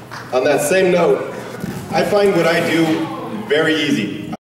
On that same note, I find what I do very easy.